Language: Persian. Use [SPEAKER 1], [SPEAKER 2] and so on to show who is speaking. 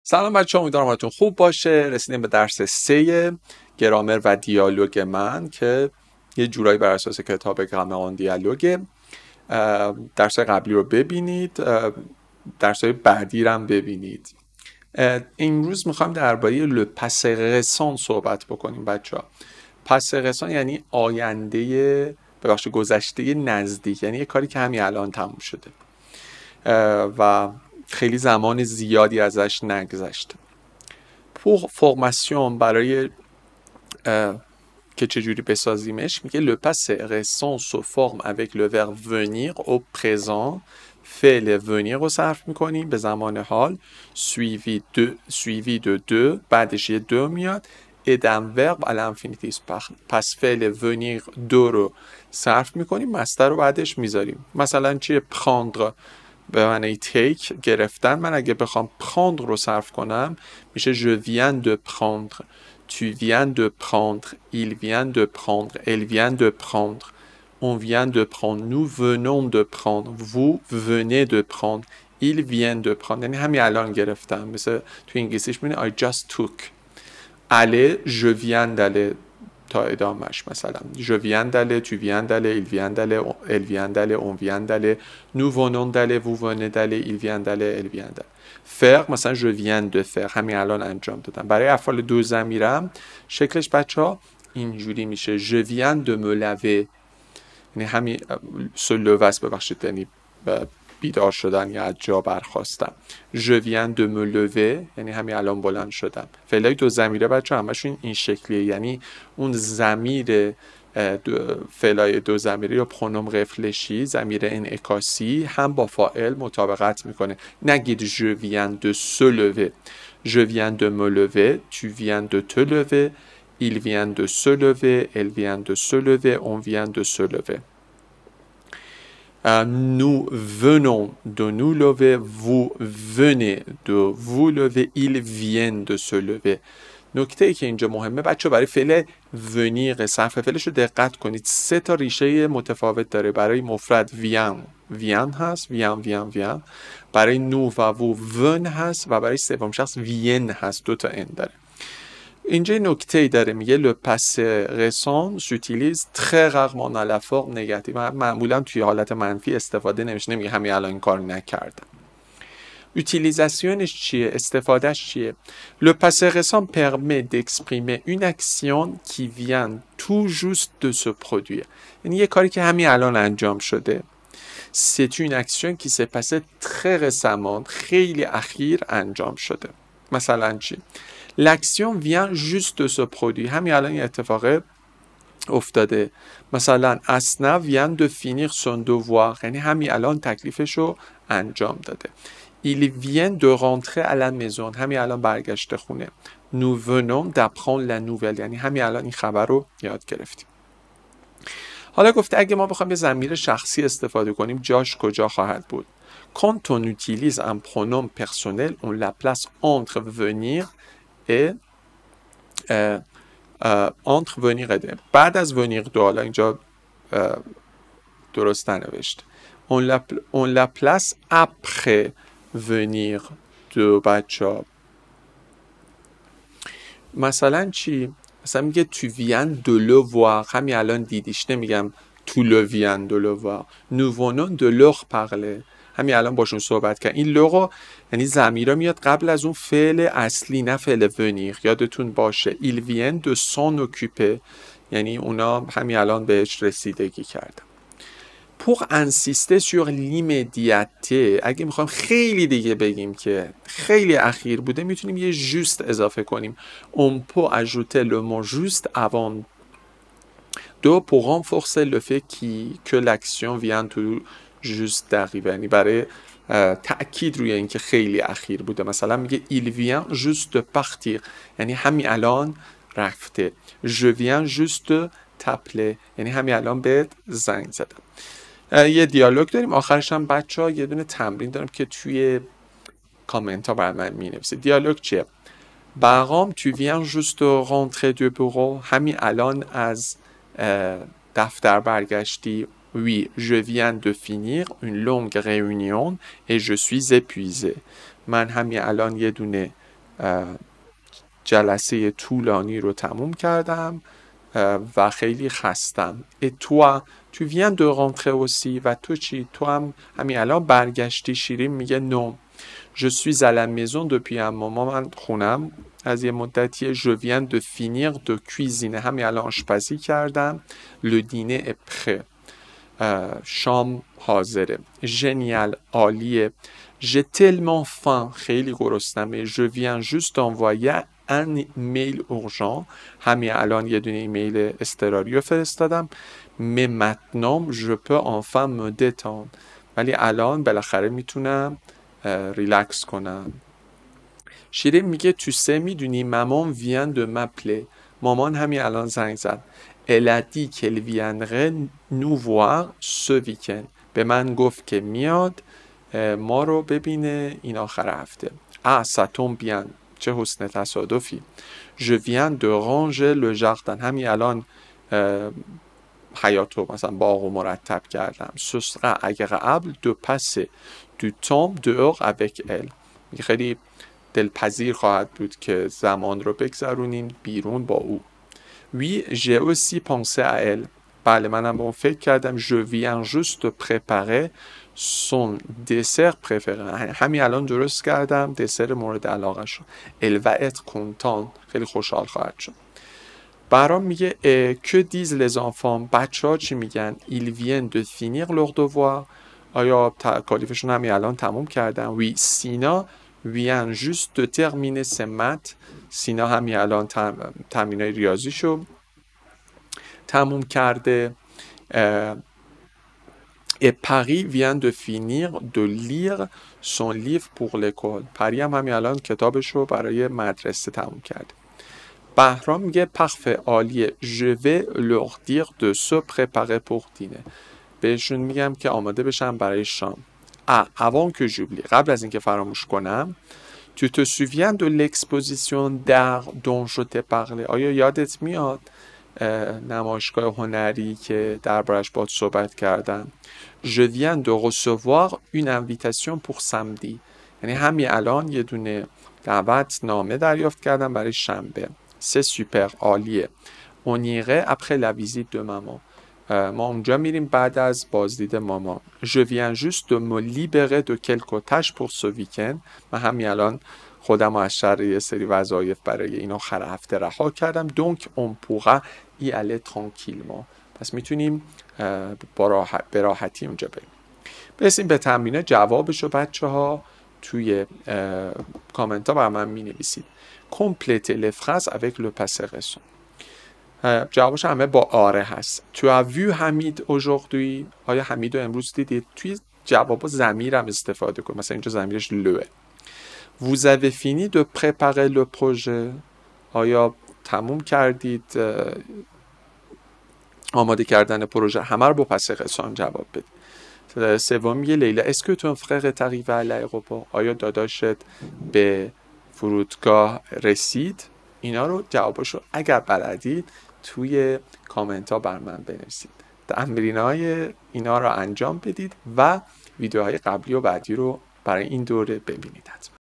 [SPEAKER 1] سلام بچه ها، امیدوارم حالتون خوب باشه. رسیدیم به درس 3 گرامر و دیالوگ من که یه جورایی بر اساس کتاب گرامر دیالوگه. درس قبلی رو ببینید، درس های بعدی رو هم ببینید. امروز میخوایم درباره le passé récent صحبت بکنیم بچه ها. passé récent یعنی آینده، ببخشید گذشته نزدیک، یعنی یه کاری که همین الان تموم شده و خیلی زمان زیادی ازش نگذشته. pour formation برای که چجوری بسازیمش میگه le passé récent se forme avec le verbe venir au présent. فعل venir رو صرف میکنیم به زمان حال suivi de deux، بعدش یه دو میاد et d'un verbe à l'infinitif. پس فعل venir دو رو صرف میکنیم، مصدر رو بعدش میذاریم. مثلا چیه؟ prendre به معنی take، گرفتن. من اگه بخوام prendre رو صرف کنم میشه je viens de prendre، tu viens de prendre، il vient de prendre، elle vient de prendre، on vient de prendre، nous venons de prendre، vous venez de prendre، ils viennent de prendre. یعنی همین الان گرفتم. مثل تو انگلیسیش میبینی I just took. aller je viens d'aller تا ادامهش. مثلا je viens d'aller، tu viens d'aller، il vient d'aller، elle vient d'aller، on vient d'aller، nous venons d'aller، vous venez d'aller، il vient d'aller، elle vient d'aller. faire مثلا je viens de faire، همین الان انجام دادم. برای افعال دو ضمیرم شکلش بچه ها اینجوری میشه je viens de me laver، یعنی همین se lever است، ببخشید، یعنی بیدار شدن یا از جا برخاستم. je viens de me lever یعنی همین الان بلند شدم. فعلای دو ضمیره بچه همشون این شکلیه، یعنی اون ضمیر فعلای دو ضمیره یا پرونوم رفلشی، ضمیر انعکاسی، هم با فاعل مطابقت میکنه. نگید je viens de se lever، je viens de me lever، tu viens de te lever، il vient de se lever، elle vient de se lever، on vient de se lever. Nous venons de nous lever، vous venez de vous lever، ils viennent de se lever. نکته ای که اینجا مهمه بچه برای فعل ونیر صرف فعلش رو دقت کنید. 3 تا ریشه متفاوت داره. برای مفرد وین هست، وین. برای نو و وو ون هست و برای سوم شخص وین هست، 2 تا ان داره. اینجا نکته ای داره، میگه le passé récent s'utilise très rarement dans la forme négative. معمولا توی حالت منفی استفاده نمیشه، نمیگه همین الان این کار نکردم. utilisationnش چیه؟ استفادهش چیه؟ le passé récent permet d'exprimer une action qui vient tout juste de se produire. یعنی یه کاری که همین الان انجام شده. c'est une action qui s'est passée très récemment، خیلی اخیر انجام شده. مثلا چی؟ l'action vient juste de se produire، همین الان این اتفاق افتاده. مثلا اسنا vient de finir son devoir، یعنی همین الان تکلیفش رو انجام داده. il vient de rentrer à la maison، همین الان برگشته خونه. nous venons d'apprendre la nouvelle، یعنی همین الان این خبر رو یاد گرفتیم. حالا گفته اگه ما بخوایم یه ضمیر شخصی استفاده کنیم جاش کجا خواهد بود؟ quand on utilise un pronom personnel on la place entre venir et entre venir et de. بعد از venir دو، حالا اینجا درست ننوشت، on la place après venir دو بچه ها. مثلا چی؟ مثلا میگه tu viens de le voir، همین الان دیدیش، نمیگم tu le viens de le voir. nous venons de leur parler، همین الان باشون صحبت کرد. این لغو یعنی ضمیرا میاد قبل از اون فعل اصلی، نه فعل ونیر، یادتون باشه. il vient de s'en occuper، یعنی اونا همین الان بهش رسیدگی کردن. pour insister sur l'immédiateté، اگه میخوایم خیلی دیگه بگیم که خیلی اخیر بوده میتونیم یه juste اضافه کنیم. on peut ajouter le mot juste avant de pour renforcer le fait que l'action vient tout juste d'arriver، یعنی برای تأکید روی اینکه خیلی اخیر بوده. مثلا میگه il vient juste de partir، یعنی همین الان رفته. je viens juste t'appeler، یعنی همین الان بهت زنگ زدم. یه دیالوگ داریم آخرش هم بچه ها یه دونه تمرین دارم که توی کامنت ها برای من می نویسه. دیالوگ چیه؟ برام tu viens juste rentrer du bureau، همین الان از دفتر برگشتی. oui je viens de finir une longue réunion et je suis épuisé، من همین الان یه دونه جلسه طولانی رو تموم کردم و خیلی خستم. Et toi, tu viens de rentrer aussi. و تو چی؟ تو هم همین الان برگشتی؟ شیرین میگه non. Je suis à la maison depuis un moment. من خونم از یه مدتیه. Je viens de finir de cuisiner. همین الان آشپزی کردم. Le dîner est prêt. شام حاضره. Génial, عالیه. J'ai tellement faim. خیلی گرسنمه. Je viens juste d'envoyer un mail urgent. همین الان یه دونه ایمیل اضطراری رو فرستادم. Mais maintenant je peux enfin me détendre. ولی الان بالاخره میتونم ریلکس کنم. شیرین میگه تو سه میدونی مامان vient de m'appeler. مامان همین الان زنگ زد. Elle a dit qu'elle viendrait nous voir ce week-end. به من گفت که میاد ما رو ببینه این آخر هفته. Ah, ça tombe bien. چه حسن تصادفی. Je viens de ranger le jardin. همین الان حیاتو مثلا باغو مرتب کردم. Ce sera agréable de passer du temps dehors avec elle. خیلی دلپذیر خواهد بود که زمان رو بگذرونیم بیرون با او. Oui, j'ai aussi pensé à elle. بله منم به اون فکر کردم. Je viens juste préparer son dessert préféré. همین الان درست کردم دسر مورد علاقه شو. Elle va être contente. خیلی خوشحال خواهد شد. برام میگه que disent les enfants. بچه ها چی میگن؟ Ils viennent de finir leur devoir. آیا تکالیفشون همین الان تموم کردن؟ Oui, Sina vient juste de terminer ses maths. سینا همین الان تمرینای ریاضیشو تموم کرده. Et Paris vient de finir de lire son livre pour l'école. پری هم همین الان کتابشو برای مدرسه تموم کرده. بهرام میگه parfait, عالیه. Je vais leur dire de se préparer pour dîner. بهشون میگم که آماده بشن برای شام. avant que j'oublie. قبل از اینکه فراموش کنم. Tu te souviens de l'exposition d'art dont je t'ai parlé? آیا یادت میاد نمایشگاه هنری که دربارش باهات صحبت کردم؟ Je viens de recevoir une invitation pour samedi. یعنی همین الان یه دونه دعوت نامه دریافت کردم برای شنبه. C'est super, عالیه. On irait après la visite de maman. ما اونجا میریم بعد از بازدید مامان. Je viens juste de me libérer de quelques tâches pour ce week-end. من همین الان خودم از شر یه سری وظایف برای این آخر هفته رها کردم. Donc on pourra y aller tranquillement. پس میتونیم به راحتی اونجا بریم. برسیم به تمرین جوابشو بچه ها توی کامنت ها بر من می نویسید. Complétez les phrases avec le passé récent. جوابش همه با آره هست. Tu as vu Hamid aujourd'hui? آیا حمید رو امروز دیدید؟ توی جواب ضمیرم استفاده کن. مثلا اینجا ضمیرش لوه. Vous avez fini de préparer le projet? آیا تموم کردید آماده کردن پروژه؟ همه رو با پس قسم جواب بدید. سوم میگه لیلا est-ce que ton frère est arrivé à l'aéroport? آیا داداشت به فرودگاه رسید؟ اینا رو جوابشو اگر بلدید توی کامنت ها بر من بنویسید. تمرینای اینا رو انجام بدید و ویدیوهای قبلی و بعدی رو برای این دوره ببینید.